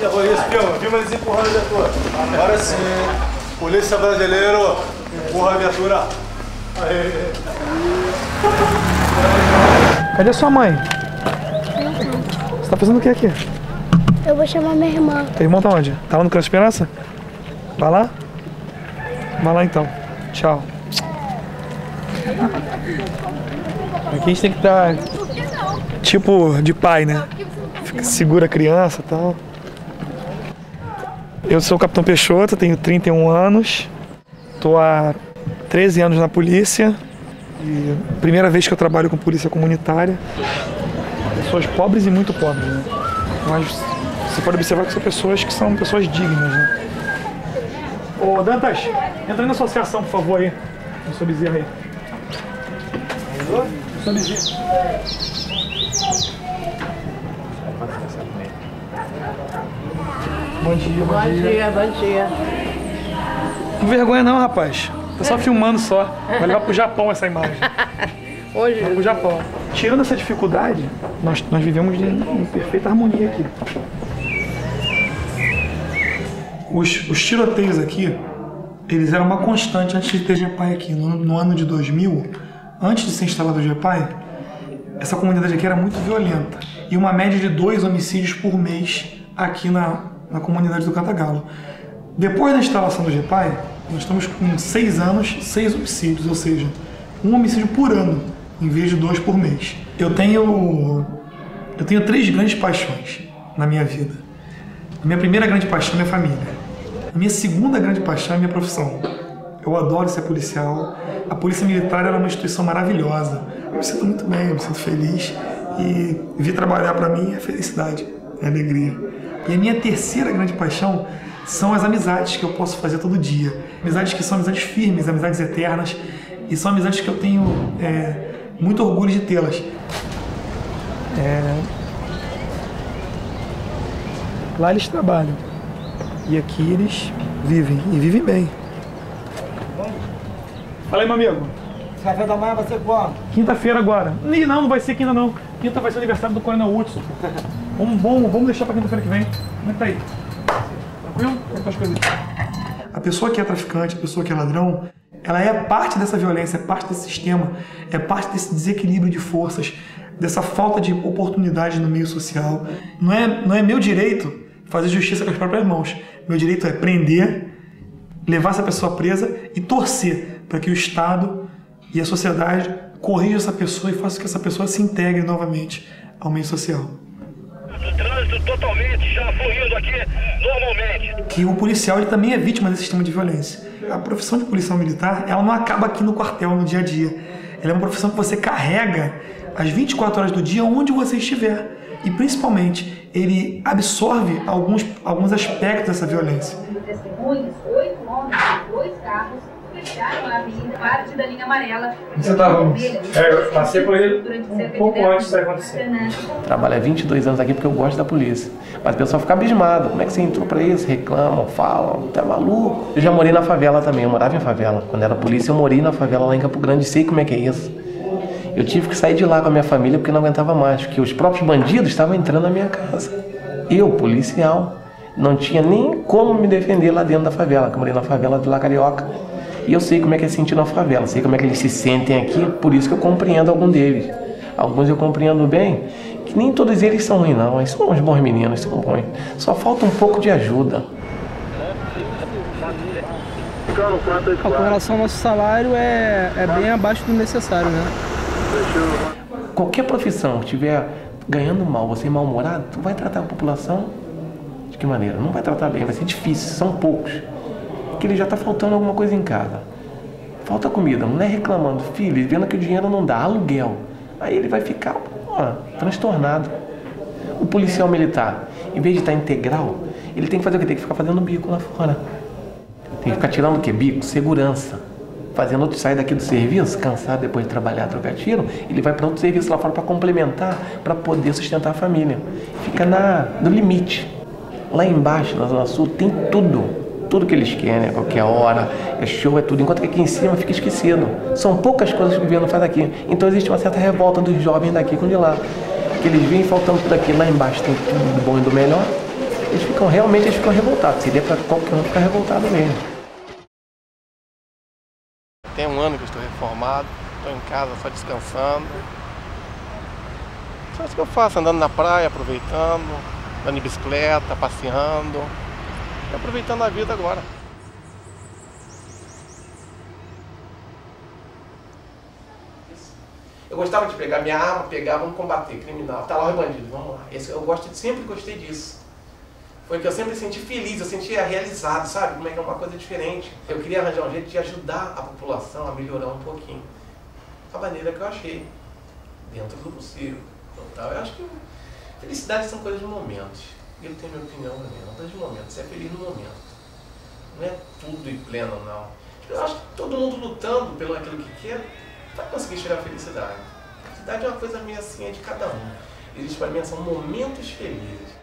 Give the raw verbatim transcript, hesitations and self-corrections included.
Isso, filma, filma eles empurrando a viatura. Agora sim, polícia brasileiro, empurra a viatura. Aê. Cadê sua mãe? Você tá fazendo o que aqui? Eu vou chamar minha irmã. Teu irmão tá onde? Tá lá no Criança Esperança? Vai lá? Vai lá então. Tchau. Aqui a gente tem que dar tipo de pai, né? Fica, segura a criança e tal. Eu sou o Capitão Peixoto, tenho trinta e um anos. Tô há treze anos na polícia. E primeira vez que eu trabalho com polícia comunitária. Pessoas pobres e muito pobres, né? Mas você pode observar que são pessoas que são pessoas dignas, né? Ô Dantas, entra aí na associação, por favor, aí. O seu Bezerra aí. O seu Bezerra. Bom dia, bom, bom dia. dia. Bom dia, Não vergonha não, rapaz. Tô só filmando só. Vai levar pro Japão essa imagem. Hoje? Vai pro Japão. Tirando essa dificuldade, nós, nós vivemos em, em perfeita harmonia aqui. Os, os tiroteios aqui, eles eram uma constante antes de ter G P A I aqui. No, no ano de dois mil, antes de ser instalado o G P A I, essa comunidade aqui era muito violenta. E uma média de dois homicídios por mês aqui na, na comunidade do Cantagalo. Depois da instalação do G P A I, nós estamos com seis anos, seis homicídios, ou seja, um homicídio por ano, em vez de dois por mês. Eu tenho, eu tenho três grandes paixões na minha vida. A minha primeira grande paixão é minha família. A minha segunda grande paixão é minha profissão. Eu adoro ser policial. A Polícia Militar é uma instituição maravilhosa. Eu me sinto muito bem, eu me sinto feliz. E vir trabalhar para mim é felicidade, é alegria. E a minha terceira grande paixão são as amizades que eu posso fazer todo dia. Amizades que são amizades firmes, amizades eternas. E são amizades que eu tenho é, muito orgulho de tê-las. É... Lá eles trabalham. E aqui eles vivem. E vivem bem. Fala aí, meu amigo. Café da manhã vai ser quando? Quinta-feira agora. Ih, não, não vai ser quinta não. Quinta vai ser o aniversário do Coronel Hudson. Vamos, vamos, vamos deixar pra quinta-feira que vem. Como é que tá aí? Tranquilo? Como é que tá as coisas? A pessoa que é traficante, a pessoa que é ladrão, ela é parte dessa violência, é parte desse sistema, é parte desse desequilíbrio de forças, dessa falta de oportunidade no meio social. Não é, não é meu direito fazer justiça com as próprias mãos. Meu direito é prender, levar essa pessoa presa e torcer para que o Estado e a sociedade corrijam essa pessoa e façam que essa pessoa se integre novamente ao meio social. O trânsito totalmente já fluindo aqui normalmente. Que o policial ele também é vítima desse sistema de violência. A profissão de policial militar, ela não acaba aqui no quartel, no dia a dia. Ela é uma profissão que você carrega as vinte e quatro horas do dia onde você estiver. E principalmente, ele absorve alguns, alguns aspectos dessa violência. Testemunhas, oito homens e dois carros fecharam a avenida, parte da linha amarela. Você estava? É, eu passei por ele um pouco antes disso acontecer. Trabalho há vinte e dois anos aqui porque eu gosto da polícia. Mas o pessoal fica abismado. Como é que você entrou pra isso? Reclamam, falam, tá maluco? Eu já morei na favela também, eu morava em favela. Quando era polícia, eu morei na favela lá em Campo Grande, sei como é que é isso. Eu tive que sair de lá com a minha família porque não aguentava mais, porque os próprios bandidos estavam entrando na minha casa. Eu, policial, não tinha nem como me defender lá dentro da favela, que eu morei na favela de La Carioca. E eu sei como é que é sentir na favela, sei como é que eles se sentem aqui, por isso que eu compreendo algum deles. Alguns eu compreendo bem, que nem todos eles são ruins não, eles são uns bons meninos, são bons. Só falta um pouco de ajuda. Com relação ao nosso salário, é, é bem abaixo do necessário, né? Qualquer profissão que estiver ganhando mal, você é mal-humorado, tu vai tratar a população de que maneira? Não vai tratar bem, vai ser difícil, são poucos. Que ele já está faltando alguma coisa em casa. Falta comida, mulher reclamando, filho, vendo que o dinheiro não dá, aluguel. Aí ele vai ficar ó, transtornado. O policial militar, em vez de estar integral, ele tem que fazer o quê? Tem que ficar fazendo bico lá fora. Tem que ficar tirando o quê? Bico, segurança. Fazendo outro sair daqui do serviço, cansado depois de trabalhar, trocar tiro, ele vai para outro serviço lá fora para complementar, para poder sustentar a família. Fica na, no limite. Lá embaixo, na Zona Sul, tem tudo. Tudo que eles querem, a qualquer hora, é show, é tudo. Enquanto que aqui em cima fica esquecido. São poucas coisas que o governo faz aqui. Então existe uma certa revolta dos jovens daqui com de lá. Que eles vêm faltando tudo aqui. Lá embaixo tem tudo do bom e do melhor. eles ficam realmente eles ficam revoltados. Seria para qualquer um ficar revoltado mesmo. Tem um ano que eu estou reformado, estou em casa só descansando. Só isso que eu faço, andando na praia, aproveitando, andando de bicicleta, passeando e aproveitando a vida agora. Eu gostava de pegar minha arma, pegar, vamos combater, criminal, tá lá o bandido, vamos lá. Esse, eu gosto, sempre gostei disso. Foi que eu sempre senti feliz, eu sentia realizado, sabe? Como é que é uma coisa diferente. Eu queria arranjar um jeito de ajudar a população a melhorar um pouquinho. Da maneira que eu achei, dentro do possível. Então, eu acho que felicidade são coisas de momentos. Eu tenho minha opinião também, são coisas de momentos. Você é feliz no momento. Não é tudo e pleno, não. Eu acho que todo mundo lutando pelo aquilo que quer, vai conseguir chegar à felicidade. A felicidade é uma coisa meio assim, é de cada um. Existe para mim, são momentos felizes.